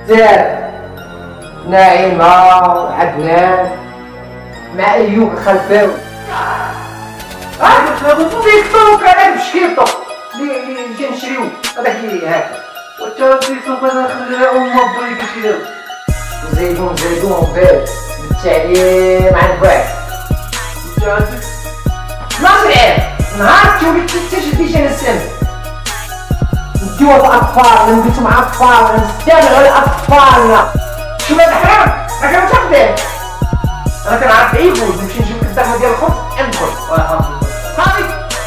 الدار نعيمة وعدنان مع أيوب الخلفاوي. فيكتور كان بشكيطو اللي جا نشريو هذاك اللي هاكا. وانت فيكتور كان خلى أمه بويك يشريو. زيدون بارد بالتعليم عن بعد. نهار تولي تشديش انا السم. نديو الاطفال نبيتو مع اطفال نستمعوا على اطفالنا. شو هذا حرام؟ راك متقدم. انا كنعرف عيبو نمشي نجيب الدعمه ديال الخبز ندخل. صافي.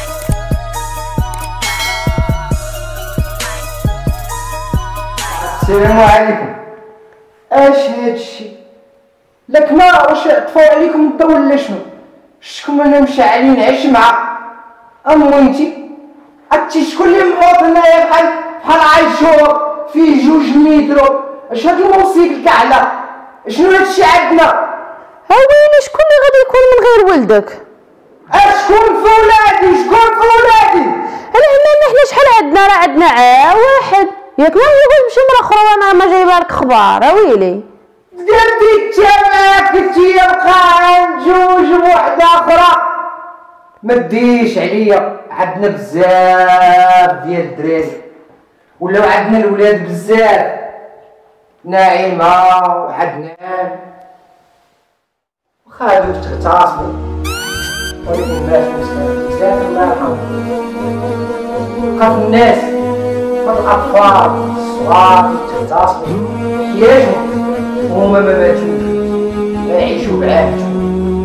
السلام عليكم. اش هادشي؟ لك ما واش طفوا عليكم انت ولا شنو؟ شكون انا مشعلين عشمعه امويتي عرفتي شكون اللي محوط هنايا بحال عايشور فيه 2 متر. اش هاد الموسيقى كاعله؟ شنو هادشي عندنا؟ ويلي شكون اللي غادي يكون من غير ولدك؟ شكون في ولادي؟ هنا حنا شحال عندنا؟ راه عندنا واحد ياك ما يقول بشي مرا اخرى وانا ما جايبه لك اخبار. ويلي درتي تماك كنتي بقى جوج بوحده اخرى. ما تديش عليا عندنا بزاف ديال الدراري ولاو عندنا الولاد بزاف ناعمه وعدنان واخا هادوك تغتصبوا ولكن مات بزاف الله يرحمه. بقى في الناس بقى الاطفال الصغار تغتصبوا حياتهم وهما ما ماتوش ما يعيشوا بعافيتهم.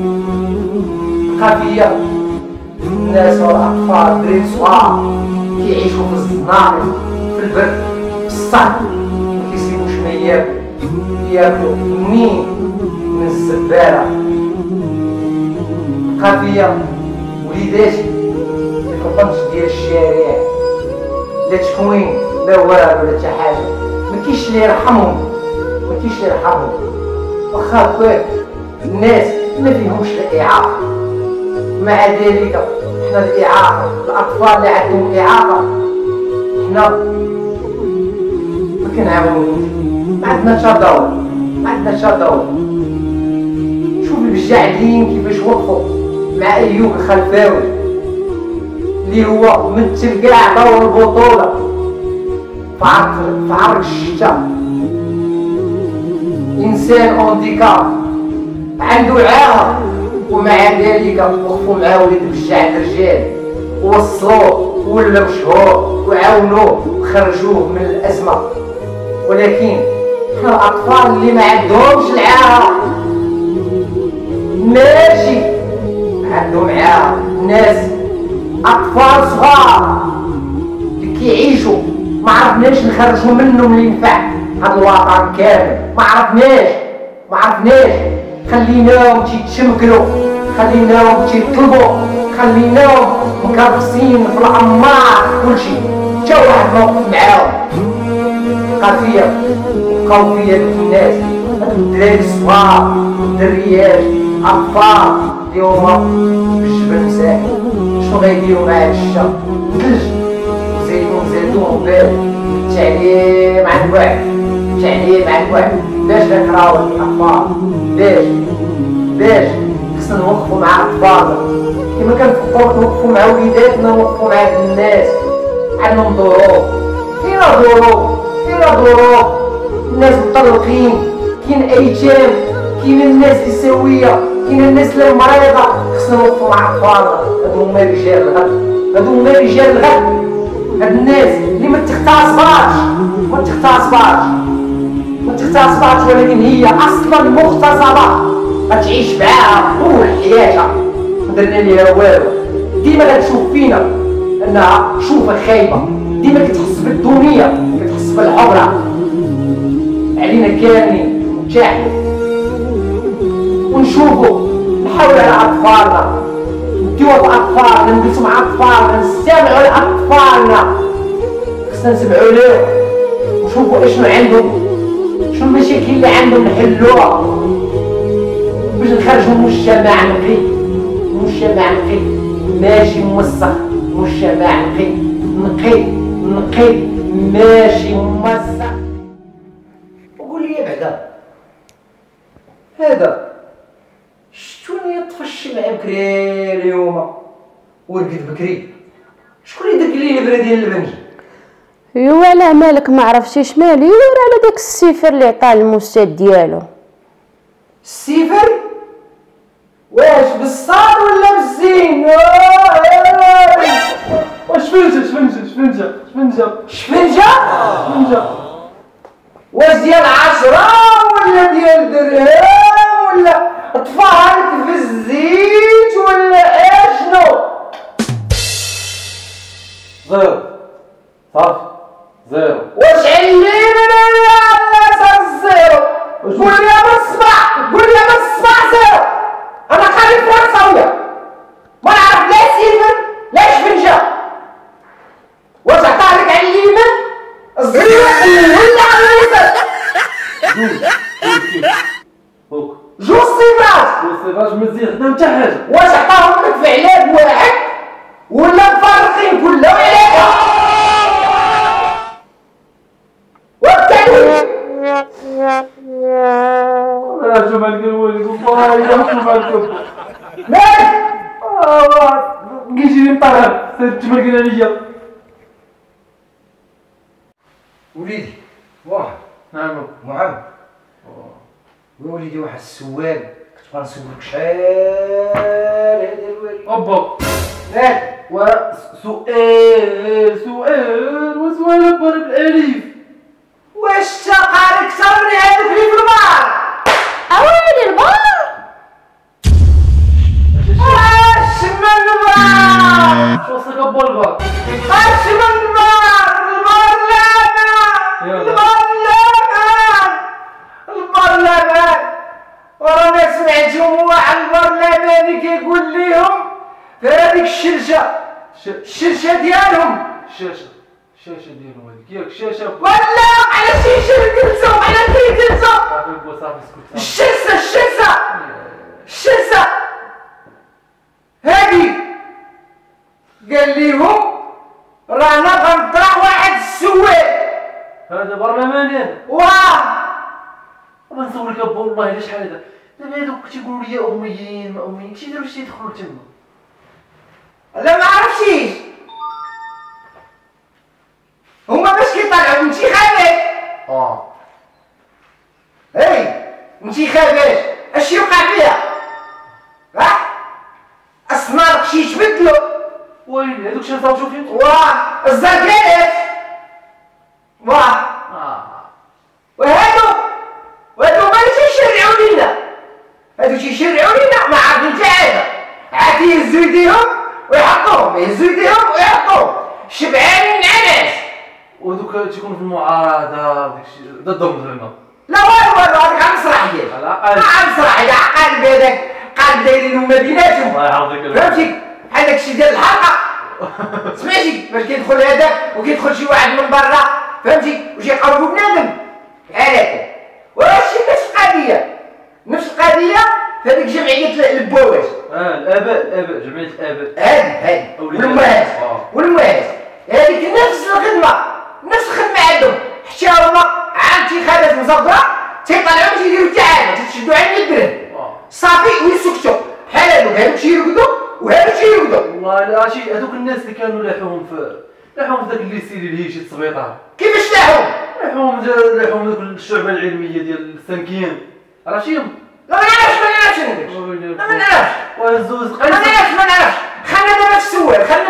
بقى فيا الناس والاطفال الدراري صغار كيعيشوا في الزناقي في البرد في الصحن مكيسيبوش ما ياكلوا منين من الزباله. بقى فيا وليداتي في القنج ديال الشارع لا تكوين لا والو لا حتى حاجه. مكاينش اللي يرحمهم واخا هكاك الناس ما فيهمش الاعاقه. مع ذلك حنا الاعاقه الاطفال اللي عندهم اعاقه حنا ما كنعاونوش. ما عندنا تداول. شوف الجاعدين كيفاش وقفوا مع ايوب الخلفاوي اللي هو مثل كاع دور البطوله في عرق الشتا. انسان اونديكاب عنده اعاقه ومع ذلك وقفوا معاه ولاد بجاعة الرجال ووصلوه ولا مشهور وعاونوه وخرجوه من الازمه. ولكن حنا الاطفال اللي ما عندهمش العاهه ماشي عندهم عاهه ناس اطفال صغار اللي كيعيشوا ما عرفناش نخرجوا منهم اللي ينفع هذا الوطن كامل. ما عرفناش خليناهم تيتشمكلوا خليناهم تيطلبوا خليناهم مكرفسين في العمار كلشي حتى واحد ما وقف معاهم. بقاو فيا دوك الناس هادوك الدراري الصغار الدريات اطفال اللي هما بالجبل مساكن. شنو غيديروا مع هاد الشتا ثلج وزيدون بارد بالتعليم عن بعد. باش نقراو الاطفال باش خصنا نوقفوا مع اطفالنا كما كنوقفوا مع وليداتنا نوقفوا مع الناس. عندهم ظروف فينا ظروف الناس مطلقين كاين ايتام كاين الناس اللي سويه كاين الناس اللي مريضه. خصنا نوقفوا مع اطفالنا. هادو هما رجال الغد هاد الناس اللي ما تغتصباش ولكن هي اصلا مغتصبه غتعيش معاها طول حياتها ما درنا ليها والو. ديما غتشوف فينا انها شوفه خايبه ديما كتحس بالدونيه كتحس بالحضره. علينا كاملين نتحدوا ونشوفوا نحاولوا على اطفالنا نديو الاطفال نجلسوا مع اطفالنا نستمعوا على اطفالنا. خصنا نسمعوا لهم ونشوفوا اشنو عندهم شنو المشاكل اللي عندهم نحلوها باش نخرجوا مجتمع نقي ماشي موسخ. مجتمع نقي ماشي موسخ. هذا شتوني طفش مع بكري اليوم ورقد بكري. شكون اللي دق لي البرا ديال البنج؟ ايوا علاه مالك ما عرفتيش مالي؟ ورا على داك السيفر اللي عطاه المستاذ ديالو. السيفر؟ واش بالصاد ولا بالزين؟ شفنجة؟ واش ديال 10 ولا ديال درهم ولا طفالك في الزيت ولا اشنو؟ زيرو صافي زيرو. واش علينا الناس الزيرو؟ قول لي بالصباح زيرو. انا خالي فرنساوية ما نعرف لا سيفر لا شفنجة. واش عطاهلك على اليمين الزيرو ولا على اليسار؟ هوك جوج صفات. والصفاج مزيان خدام حتى حاجه. واش عطاهم لك في علاج واحد ولا مفرقين كلهم عليها؟ والتعويض انا شو مالك الوالد والله شو مالك مالك؟ كيجيني مطرب سير تمرقنا عليا. وليدي واه نعم معاون وليدي واحد السؤال كنت غنسولك شحال هذا الوالد. اوبا مالك؟ سؤال وسؤال بر بالالف. واش تا قاري كثر من هذوك اللي في البار؟ اويلي البار اش من البار؟ شو وصلك ابو البر؟ اش من البار؟ البار لابان ورانا سمعتهم واحد البرلماني كيقول ليهم في هذيك الشرشة ديالهم. الشاشة ديالهم هذيك ياك الشاشة ولا على شي جلسوا على كي جلسوا صافي بوا صافي اسكت. الشرسة هادي قال ليهم رانا غنطرح واحد السؤال. هذا برلماني هذا. واه غنسولك ابو والله الا شحال هذا دابا هذوك تيقولوا لي اميين ما اميين كيفاش داروا باش يدخلوا تما؟ لا ما عرفتيش هما باش كيطلعوا انتخابات. هاي انتخابات اش يوقع فيها؟ الصنارق شي يتبدلوا ويلي هذوك شنو صاوبوا فيهم؟ واه الزرقاءات واه وهادو ما تيشرعوا لينا. هادو تيشرعوا لينا ما عارفين حتى حاجه. عاد يهزوا يديهم ويحطوهم شبعانين نعاس. وهذوك تيكونوا في المعارضة داكشي ضدهم زعما. لا والو هذاك عن مسرحيات. على الأقل عن مسرحية قالب هذاك قالب دايرينهم ما بيناتهم. الله يحفظك فهمتي بحال داكشي ديال الحلقة. سمعتي باش كيدخل هذاك وكيدخل شي واحد من برا فهمتي وشي يقربوا بنادم بحال هكا. وهادشي نفس القضية في هذيك جمعية البواش. الآباء جمعية الآباء. هادي والمهات هذيك نفس الخدمة عندهم حتى هما عام انتخابات مزبرة تيطلعوا ما تيديروا حتى حاجة تيشدوا على الدرهم صافي ويسكتوا بحال هادوك تيرقدوا وهادو تيرقدوا. والله لا شي هذوك الناس اللي كانوا لاحوهم في داك الليسي اللي هي شي السبيطار. كيفاش لاحوهم لاحوهم داك الشعبة العلمية ديال السنكيين عرفتيهم؟ لا ما نعرفش ما نعرفش وزوز ما نعرفش خلينا في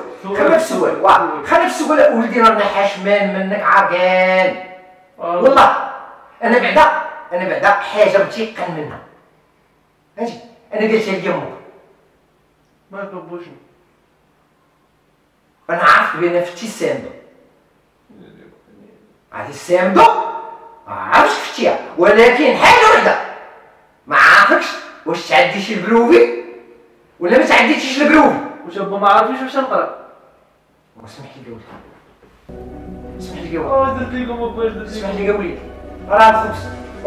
السؤال ولدي رانا حاشمان منك عرقان والله. انا بعدا حاجه متيقن منها فهمتي. انا قلتها ليامك ما كبوش انا عرفت بان فتي الساندو هذه الساندو ما عرفتش فتيها ولكن حاجه وحده ما عارفكش واش تعديش البروفي ولا ما تعديتيش البروفي. واش با ما عارفينش واش نقرا. اسمح لي قولي درت لكم باش درت اسمح لي قولي راه الخبز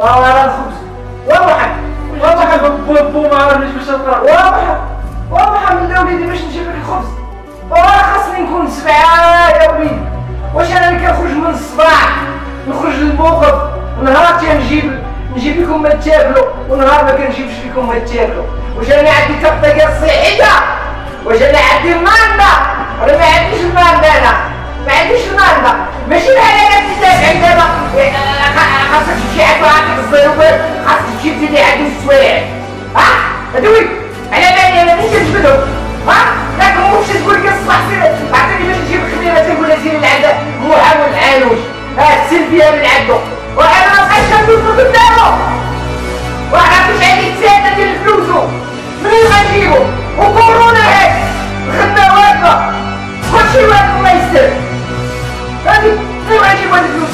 واضح بو ما عارفينش واش نقرا. واضح من وليدي باش نجيب لك الخبز خاصني نكون 7 يا وليدي. واش انا اللي كنخرج من الصباح نخرج للموقف ونهار تنجيب نجيب لكم ما تاكلوا ونهار ما كنجيبش لكم ما تاكلوا. واش انا عندي تغطيه صحيه؟ واش انا عندي الماندا؟ ولا ما عنديش الماندا؟ انا ما عنديش الماندا. ماشي الحلالات اللي تابعين دابا خاصك تمشي عند عندك الزيروبات، خاصك تمشي تزيدي عندهم السوايع. ادوي على بالي انا ملي كنجبدهم ياك ممكن تقول لي الصباح سير عطيني باش نجيب خدمه تقول لها سيري لعند محاول العانوج سيلفيا من عنده وانا ما بقيتش كندوز قدامه وعرفتش عليك ساده ديال فلوسو منين غنجيبو وكورونا هاك الخدمه واقفه كلشي واقف الله يستر. هادي منين غنجيبو هاد الفلوس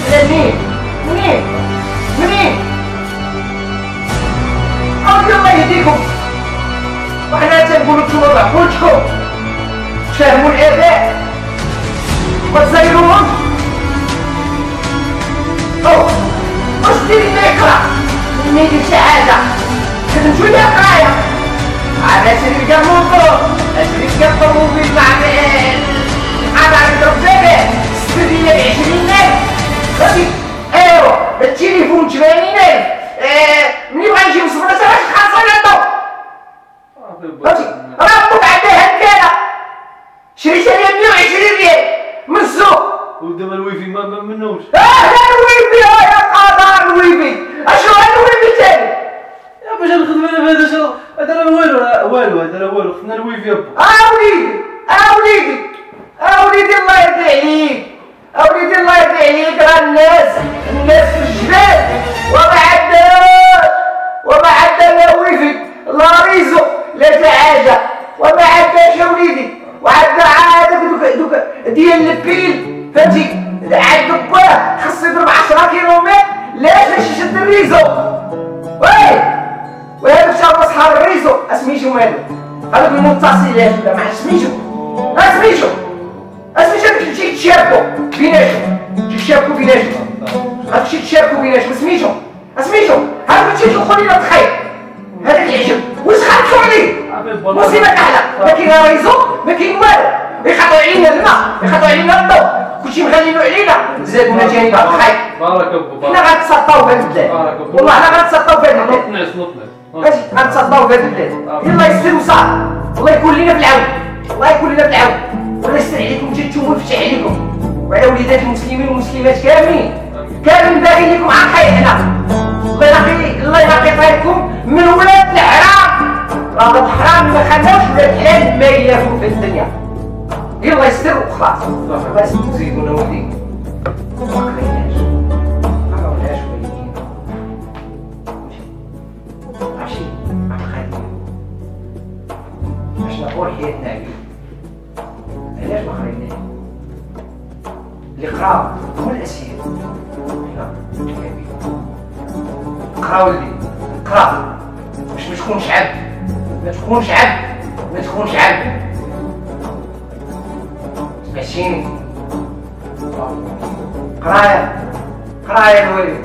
منين أودي الله يهديكم. وحنا تنقولو نتوما بعقولكم تفهموا الآباء ما تزيروهمش. واش ديري ما يقرا ما يدير شي حاجة خدم شوية قراية عاد شري لك الموطور شري لك الطوموبيل مع الرجالة السرية ب20,000 غادي ايوا التليفون 80,000 منين بغا نجيب صبرا تا باش خاصنا الضو فهمتي راه مطبوع عندها هكاله شريتها ليا 120 ريال من السوق ودابا الويفي ما منوش. لا الويفي يا قدر الويفي اشنو هاد الويفي تاني يا باش نخدم انا بهذا شنو هذا راه والو هذا راه والو خدنا الويفي يا با. وليدي الله يرضي عليك وليدي الله يرضي عليك. راه الناس في الجبال وما عندنا لا ويفي لا ريزو لا حاجه وما عندناش يا وليدي. وعندنا عاد دوك ديال البيل فهمتي عند باه خاصو يضرب 10 كيلومتر باش يشد الريزو. وهذا ان شاء الله صحاب الريزو اسميتو مالو هذوك المتصلات ولا ما سميتو تمشي تشاركوا بيناتهم غتمشي تشاركوا بيناتهم سميتو هذا تمشي تدخل لنا تخيل هذاك العجب واش خاطروا عليه مصيبه كحله ما كاين لا ريزو ما كاين والو يخاطروا علينا الماء يخاطروا علينا الضوء كلشي مخلينو علينا زادونا جانب هذا الخير. بارك الله حنا غنتسطاو في هذا البلاد والله حنا غنتسطاو في هذا البلاد ماشي غنتسطاو في هذا البلاد. يلا يسر وصال الله يكون لينا في العون والله يستر عليكم نتوما ويفتح عليكم وعلى وليدات المسلمين والمسلمات كاملين باغيين لكم على الخير. حنا الله ينقي طريقكم من ولاد الحرام. راه الحرام ما خلاوش ولاد الحلال ما يلاقوا في الدنيا. يلا يستر وخلاص بس تزيدونا ولدي ما قريناش وليدين ماشي عقلي باش نقول حياتنا عليه. علاش ما قريناش؟ اللي قراو هما الاسير. قرا ولدي قرا باش ما تكونش عبد سمعتيني؟ قرايه الوالد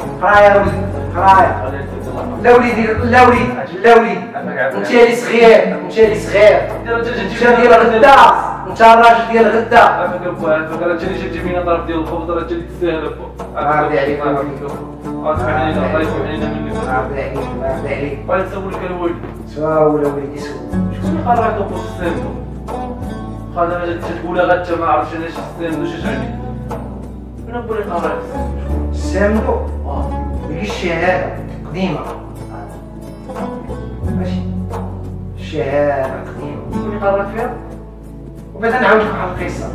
لا وليدي انت اللي صغير انت ديال غدا انت الراجل ديال غدا. راه انت اللي جبتي فينا طرف ديال الخبز راه انت اللي تستاهل با. عافية عليك اسمح علينا الله يسمح علينا منك. عافية عليك بغيت نسولك الوالد سول وليدي سول شكون اللي قرر يدوق السيمدو؟ خاطر انا تقولها غدا ما عرفتش انا اش السيمدو اش يعني من هو اللي قرر السيمدو؟ هي الشهادة قديمة ماشي الشهادة قديمة شكون اللي قرر فيها؟ وبدا نعاود لكم على القصة.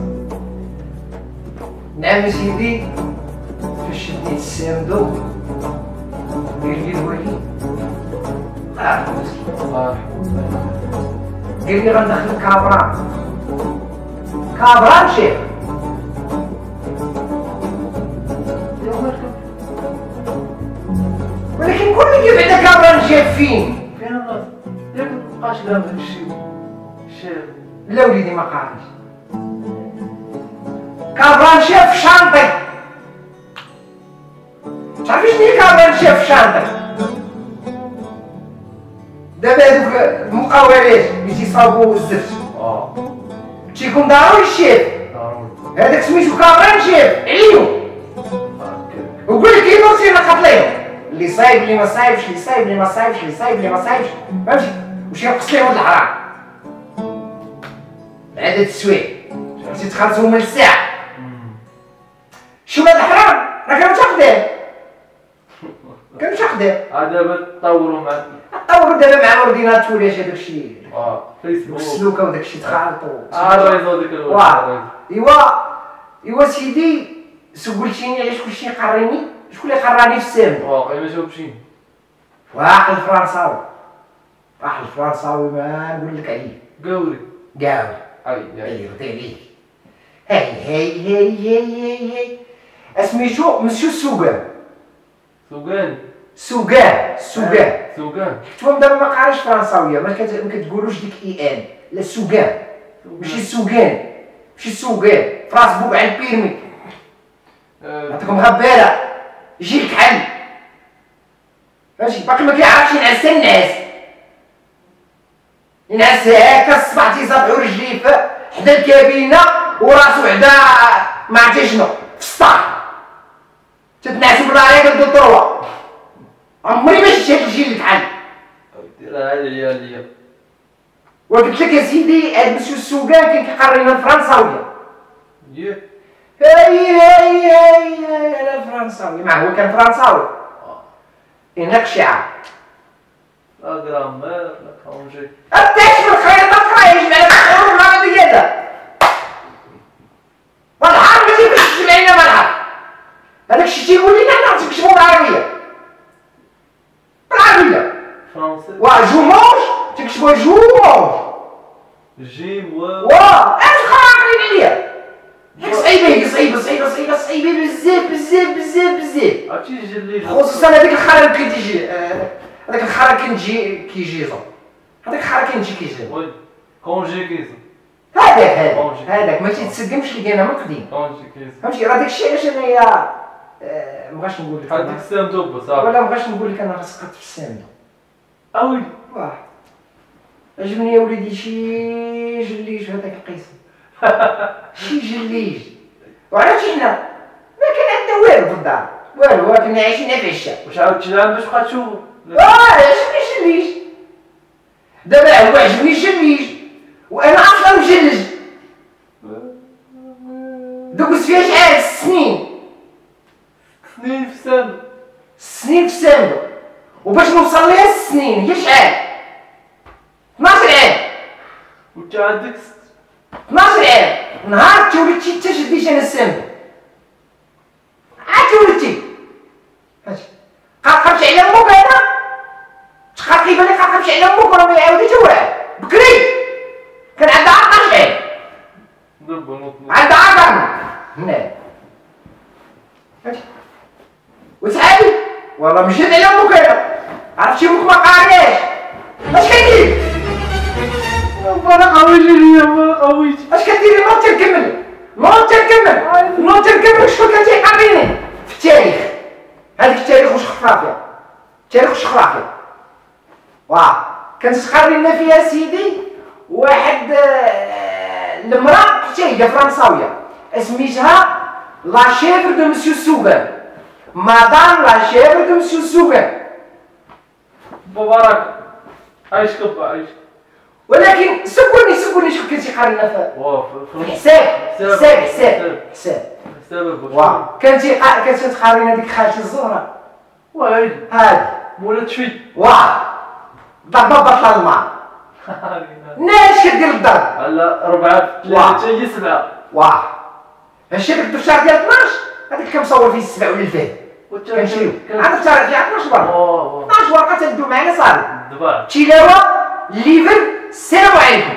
نعم سيدي فاش شديت السيمدو قال لي الوليد الله يرحمه مسكين قال لي غندخل كابران شيخ. ولكن كل اللي بعدا كابران شيخ فين الناس ياك مبقاش لا هذا الشيء شيخ. لا وليدي ما قارنش كابران شيخ في شانطي. تعرفي شنو هي كابران شيخ في شانطي؟ دابا هذوك المقاولات اللي تيصاوبوا الزفت تيكون ضروري الشيف هذاك سميتو كابران شيف عليو وقول لك يدوسي نقط ليهم اللي صايب اللي ما صايبش، اللي صايب اللي ما صايبش، اللي صايب اللي ما صايبش، فهمتي؟ واش ينقص ليهم هاد الحرام. عدد السوايع عرفتي تخلصوا من الساعة. شوف هاد الحرام راه كانوا تاخدين. كانوا تاخدين. دابا تطوروا مع طوروا دابا مع الاورديناتور يا هذاك الشيء. فيسبوك. السلوكه وداك الشيء تخالطوا. الريزو ديك ايوا سيدي سولتيني على شكون شي قريني، شكون اللي قراني في السام؟ واقيلا ما جاوبتيش. واحد الفرنساوي. واحد الفرنساوي ما نقول لك عليه. قاوري. قاوي. اي رضي عليك. هاي اسميتو مسيو سوغان. سوغان. كتبهم دابا ما قاريش فرنساويه، ما كتقولوش ديك اي ان، لا سوغان. ماشي سوغان، فراسبوك على البيرمي. نعطيكم غبالة يجي الكحل. فهمتي؟ باقي ما كيعرفش ينعس الناس. ينعس هاكا الصباح تيصابحو رجليه حدا الكابينة وراسو حدا ما عرفتي شنو في السطح. تتنعسو بالنهار كدو الطروة. عمري ما شفت هاد الجيل الكحل. ديرها عليا. وقلت لك يا سيدي هاد مسيو السوقان كان كيقرينا الفرنساوية. هاي انا فرنساوي. ما هو كان فرنساوي. هناك شعار. لا غرامير لا كونجي. أبداش من الخير ما تقرايش معنا الحروب العربية هذا. والحرب ما تيبغيش تجمعينا ملعب. هذاك الشيء تيقول لنا حنا تكتبوا بالعربية. فرنسي. جومونج تكتبوا جومونج. جيم اش خاطرين عليا. صعيبة بزاف. عرفتي جلي خصوصا هذاك الخرا اللي كيجي هذاك الخرا كيجيزو. هذاك الخرا كيجي. وي كونجي كيزو. هذاك ما تيتسقمش لقينا من قديم. كونجي كيزو. فهمتي راه داكشي علاش انايا مابغاش نقول لك. هذيك السام دوب صافي. ولا مابغاش نقول لك انا راه سقطت في السامدو. وي عجبني يا وليدي شي جليج هذاك القسم. شي جليج. وعلاش حنا ما كان عندنا والو في الدار، والو كنا عايشين في عشا. واش عاودتي لها باش تبقى تشوفو؟ عجبني جليج. دابا هو عجبني جليج وانا اصلا مجلج. دوكس فيها شحال سنين في السامدو. وباش نوصل ليها السنين هي شحال؟ 12 عام. وانت عندك 12 عام. نهار تولدتي انت شديت انا السامدو. عاد تولدتي قرقبت على امك. انا تقرقيبه اللي قرقبت على امك وراه ما يعاود حتى واحد. بكري كان عندها 12 عام. عندها 10 هنا. وصحابي والله مشيت على امك. انا عرفتي امك ما قارياش. اش كدير؟ انا قوي ليا ما قويتش. اش كديري؟ نوض تنكمل شكون كان تيقريني في التاريخ. هذاك التاريخ واش خرافي. كانت تقرينا فيها سيدي واحد المراه حتى هي فرنساويه سميتها لا شيفر دو مسيو سوغان. مدام لا شيفر دو مسيو سوغان. مبارك عايشك عايشك. ولكن سبوني شكون كنتي قارينا في حساب. كانت تقارينا ديك خالتي الزهراء. هادي مولا تشفي. ضربة الماء. ناش كدير الضرب. لا 4 في 3 هي 7. هادشي داك الدفتر ديال 12 هذاك كنصور فيه السبع ولا الفهد. كنشريو. عاد الدفتر فيها 12 ورقة. 12 ورقة تدو معنا صافي. تلاوة ليفر السلام عليكم.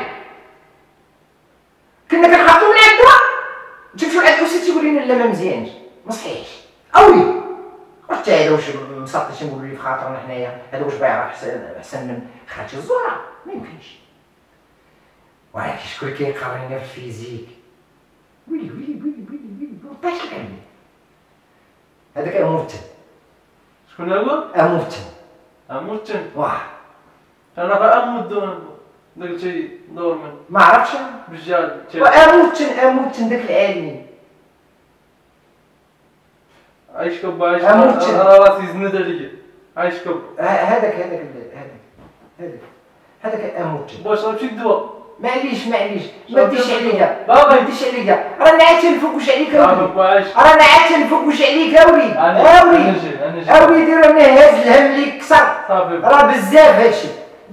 كنا كنخافو من عندها تمشيو لعند الأستاذ تيقول لنا لا ما مزيانش ما صحيحش. واش تا هذا واش مسطش نقولو ليه في خاطرنا حنايا هذا واش بايع احسن من خالتي الزهراء؟ ما يمكنش. ولكن شكون اللي كيقارينا في الفيزيك؟ ويلي باش لك عليه هذاك امورتن. شكون هو؟ امورتن. انا غا امودون داك شي نورمال ما عرفتش بجال. امورتن داك العالمي. عايشك باعش. انا راسي زند عليا. عايش كب. هذاك اموت. واش شربتي الدواء؟ معليش ما تديش عليا ما تديش عليا، رانا عاد تنفوكوش عليك اوليدي، رانا عاد تنفوكوش عليك اوليدي، اوليدي رانا هاز الهم اللي كسر، راه بزاف هادشي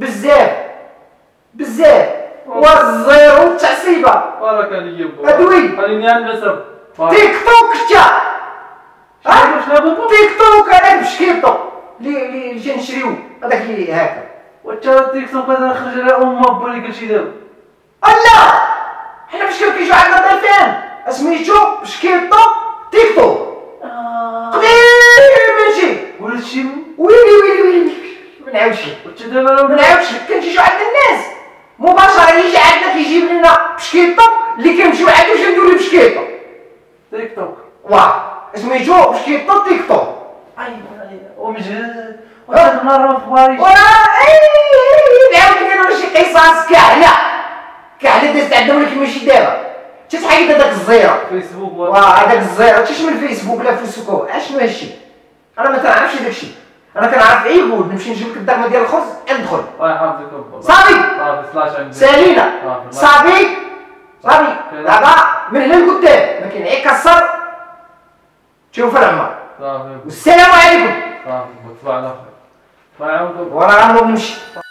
بزاف والزيرو التعصيبه. بارك عليا با. ادوي خليني نسب. تيك توك تيك توك هذاك بشكيطو اللي تنشريو هذاك اللي هكا. وانت تيك توك هذا خرج على با اللي قلتي دابا. لا حنا فاش كيجيو عندنا ضيفان سميتو بشكيطو تيك توك قديم ماشي ولات شي ويلي ما نعاودش وانت دابا ما نعاودش كنجيو عند الناس مباشره يجي عندنا كيجيب لنا بشكيطو اللي كنمشيو عندو باش نديرو ليه بشكيطو تيك توك. واه سميتو بشكيطو تيك توك. ومجهد وهذا النهار ما فباريش. نعاود نديرو شي قصص كاع دازت عندنا ولكن ماشي دابا. تتحيد هذاك الزيرو فيسبوك هذاك الزيرو تشمل الفيسبوك لا فيسبوك اشنو هادشي. انا ما كنعرفش داكشي، انا كنعرف عيبود نمشي نجيب لك الدغمه ديال الخبز ندخل الله يحفظك ابا. صافي سلاش عندي سالينا صافي دابا من هنا لقدام ما كاين غير كسر تشوف العمر. صافي والسلام عليكم. صافي تصبح على خير. الله يعاونك. وانا غنمشي.